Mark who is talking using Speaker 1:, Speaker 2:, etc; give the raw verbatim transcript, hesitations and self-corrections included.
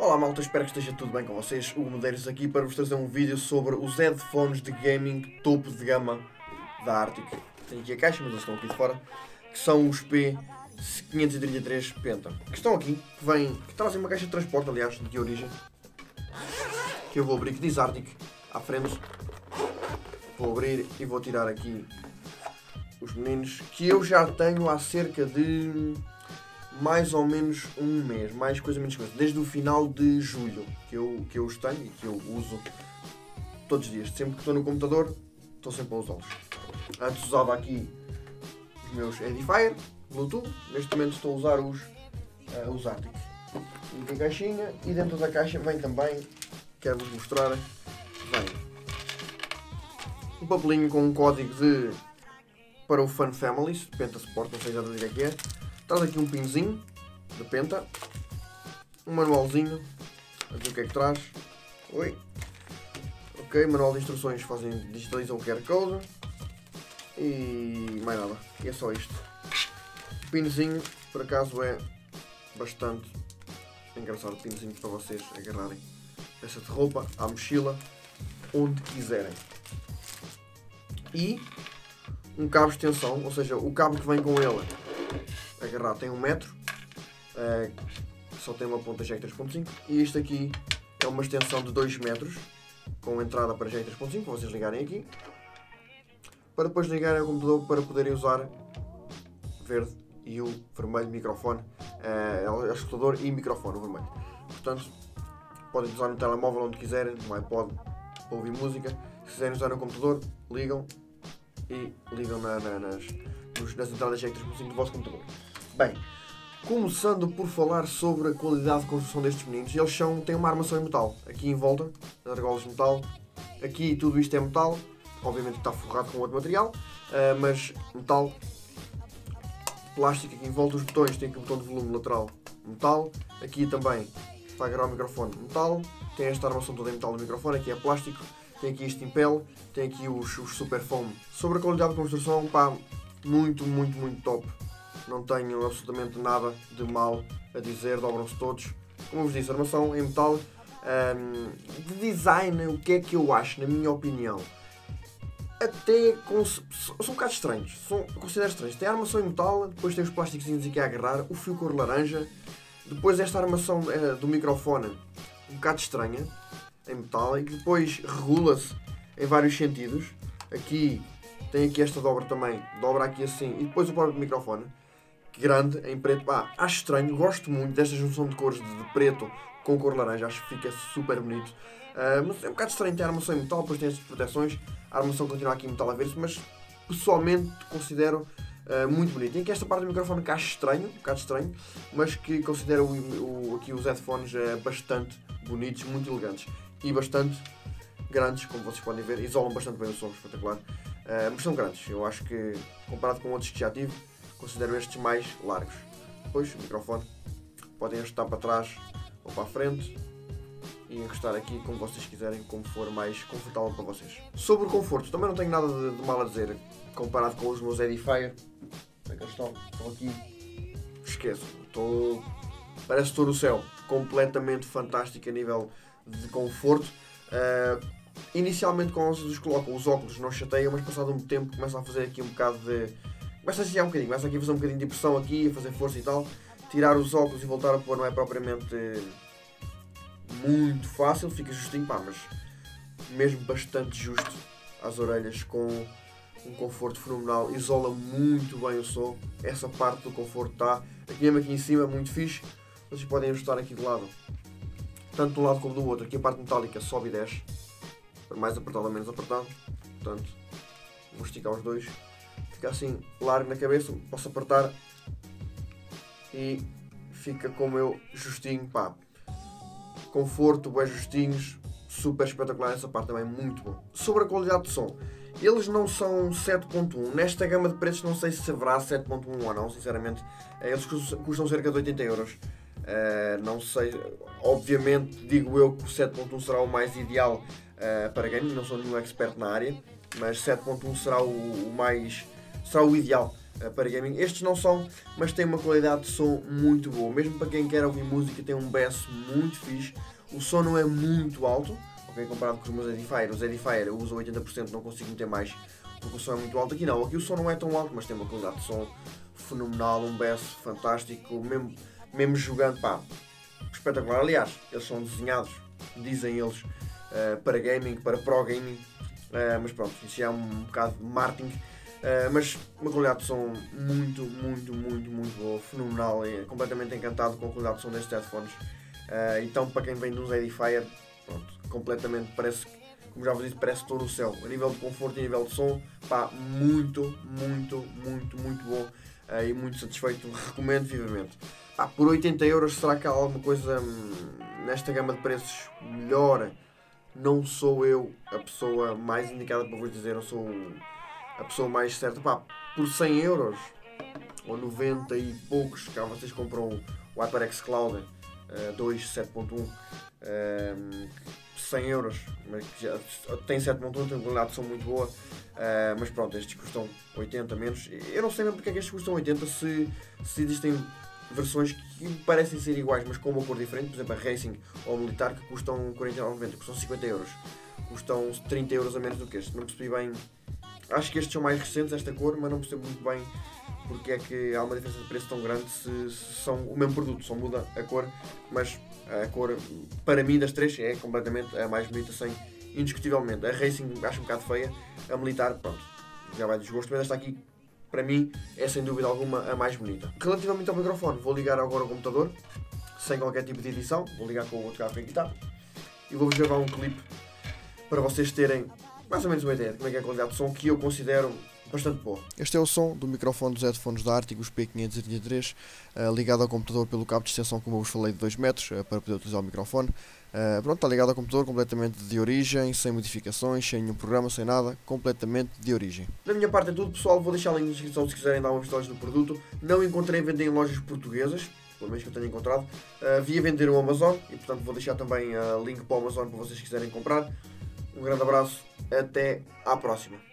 Speaker 1: Olá malta, espero que esteja tudo bem com vocês. O Medeiros aqui para vos trazer um vídeo sobre os headphones de gaming topo de gama da Arctic. Tenho aqui a caixa, mas eles estão aqui de fora, que são os P quinhentos e trinta e três Penta. Que estão aqui, que, vêm, que trazem uma caixa de transporte, aliás, de origem, que eu vou abrir, que diz Arctic à frente. Vou abrir e vou tirar aqui os meninos, que eu já tenho há cerca de mais ou menos um mês, mais coisa menos coisa, desde o final de julho que eu, que eu os tenho e que eu uso todos os dias. Sempre que estou no computador, estou sempre a usá-los. Antes usava aqui os meus Edifier, Bluetooth, neste momento estou a usar os, uh, os Arctic. E tem caixinha, e dentro da caixa vem também, quero-vos mostrar, vem um papelinho com um código de, para o Fun Families, Penta Sport, não sei exatamente o que é que é. Traz aqui um pinzinho de Penta, um manualzinho, a ver o que é que traz. Oi. Ok, manual de instruções, fazem, digitalizam o Q R Code e mais nada, e é só isto. O pinzinho, por acaso, é bastante engraçado, o pinzinho para vocês agarrarem peça de roupa, à mochila, onde quiserem. E um cabo de extensão, ou seja, o cabo que vem com ele agarrado tem um metro, uh, só tem uma ponta jack três ponto cinco, e isto aqui é uma extensão de dois metros com entrada para jack três ponto cinco, para vocês ligarem aqui, para depois ligarem ao computador para poderem usar verde e o vermelho microfone, uh, escutador e microfone, o vermelho. Portanto, podem usar no telemóvel onde quiserem, no iPod, para ouvir música. Se quiserem usar no computador, ligam e ligam na, na, nas, nas entradas jack três ponto cinco do vosso computador. Bem, começando por falar sobre a qualidade de construção destes meninos, eles são, têm uma armação em metal, aqui em volta, as argolas de metal, aqui tudo isto é metal, obviamente está forrado com outro material, uh, mas metal, plástico aqui em volta, os botões, tem aqui o botão de volume lateral, metal, aqui também, para agarrar o microfone, metal, tem esta armação toda em metal do microfone, aqui é plástico, tem aqui este impel, tem aqui os, os super foam. Sobre a qualidade de construção, pá, muito, muito, muito top. Não tenho absolutamente nada de mal a dizer, dobram-se todos. Como eu vos disse, armação em metal. Um, de design, o que é que eu acho, na minha opinião? Até com, são um bocado estranhos, são, considero estranhos. Tem a armação em metal, depois tem os plásticozinhos aqui a agarrar, o fio cor laranja, depois esta armação uh, do microfone, um bocado estranha, em metal, e que depois regula-se em vários sentidos. Aqui tem aqui esta dobra também, dobra aqui assim, e depois o próprio microfone, grande, em preto. Pá, acho estranho, gosto muito desta junção de cores de, de preto com cor laranja, acho que fica super bonito. Uh, mas é um bocado estranho ter a armação em metal, depois tem estas proteções, a armação continua aqui em metal a ver-se, mas pessoalmente considero uh, muito bonito. Tem aqui esta parte do microfone que acho estranho, um bocado estranho, mas que considero o, o, aqui os headphones uh, bastante bonitos, muito elegantes e bastante grandes, como vocês podem ver, isolam bastante bem o som, espetacular. Uh, mas são grandes, eu acho que comparado com outros que já tive, considero estes mais largos. Depois o microfone podem ajustar para trás ou para a frente e encostar aqui como vocês quiserem, como for mais confortável para vocês. Sobre o conforto, também não tenho nada de, de mal a dizer comparado com os meus Edifier. Como é que eles estão? Estão aqui, esqueço, estou... parece todo o céu, completamente fantástico a nível de conforto. Uh, inicialmente quando vocês os colocam, os óculos não chateiam, mas passado um tempo começam a fazer aqui um bocado de... começa a chatear um bocadinho, começa aqui a fazer um bocadinho de pressão aqui, a fazer força e tal. Tirar os óculos e voltar a pôr não é propriamente muito fácil, fica justinho, pá, mas mesmo bastante justo às orelhas, com um conforto fenomenal, isola muito bem o som, essa parte do conforto está, aqui mesmo aqui em cima, muito fixe. Vocês podem ajustar aqui de lado, tanto de um lado como do outro, aqui a parte metálica sobe e desce, para mais apertado ou menos apertado, portanto, vou esticar os dois. Fica assim largo na cabeça, posso apertar e fica como eu, justinho, pá. Conforto, bem justinhos, super espetacular, essa parte também é muito bom. Sobre a qualidade de som, eles não são sete ponto um, nesta gama de preços não sei se haverá sete ponto um ou não, sinceramente. Eles custam cerca de oitenta euros, uh, não sei, obviamente digo eu que o sete ponto um será o mais ideal uh, para gaming, não sou nenhum expert na área, mas sete ponto um será o, o mais... será o ideal uh, para gaming. Estes não são, mas têm uma qualidade de som muito boa. Mesmo para quem quer ouvir música, tem um bass muito fixe. O som não é muito alto, ok? Comparado com os meus Edifier. Os Edifier eu uso oitenta por cento, não consigo meter mais porque o som é muito alto. Aqui não, aqui o som não é tão alto, mas tem uma qualidade de som fenomenal, um bass fantástico, mesmo, mesmo jogando, pá, espetacular. Aliás, eles são desenhados, dizem eles, uh, para gaming, para pro gaming, uh, mas pronto, isso é um bocado de marketing, uh, mas uma qualidade de som muito, muito, muito, muito boa, fenomenal, é completamente encantado com a qualidade de som destes headphones. Uh, então, para quem vem de uns Edifier, pronto, completamente, parece que, como já vos disse, parece que estou no céu. A nível de conforto e a nível de som, pá, muito, muito, muito, muito bom uh, e muito satisfeito. Recomendo vivamente. Pá, por oitenta euros, será que há alguma coisa hum, nesta gama de preços melhor? Não sou eu a pessoa mais indicada para vos dizer, não sou a pessoa mais certa. Pá, por cem euros ou noventa e poucos, cá vocês compram o HyperX Cloud uh, dois sete ponto um. Um, cem euros, mas já tem sete ponto um, tem qualidade de som muito boa, uh, mas pronto, estes custam oitenta menos. Eu não sei mesmo porque é que estes custam oitenta, se, se existem versões que parecem ser iguais, mas com uma cor diferente, por exemplo a Racing ou a Militar, que custam quarenta e nove noventa, custam cinquenta euros, custam trinta euros a menos do que este. Não percebi bem, acho que estes são mais recentes, esta cor, mas não percebo muito bem porque é que há uma diferença de preço tão grande se, se são o mesmo produto, só muda a cor, mas a cor para mim das três é completamente a mais bonita, sem, indiscutivelmente. A Racing acho um bocado feia, a Militar, pronto, já vai desgosto, mas esta aqui para mim é sem dúvida alguma a mais bonita. Relativamente ao microfone, vou ligar agora o computador, sem qualquer tipo de edição, vou ligar com o outro carro que aqui está e vou-vos gravar um clipe para vocês terem mais ou menos uma ideia de como é que é a qualidade de som, que eu considero bastante boa. Este é o som do microfone dos headphones da Arctic, os P quinhentos e trinta e três, uh, ligado ao computador pelo cabo de extensão, como eu vos falei, de dois metros, uh, para poder utilizar o microfone. Uh, pronto, está ligado ao computador completamente de origem, sem modificações, sem nenhum programa, sem nada, completamente de origem. Da minha parte é tudo, pessoal, vou deixar o link na descrição se quiserem dar uma vista no produto. Não encontrei vender em lojas portuguesas, pelo menos que eu tenha encontrado, uh, via vender no Amazon, e portanto vou deixar também o uh, link para o Amazon para vocês quiserem comprar. Um grande abraço, até à próxima.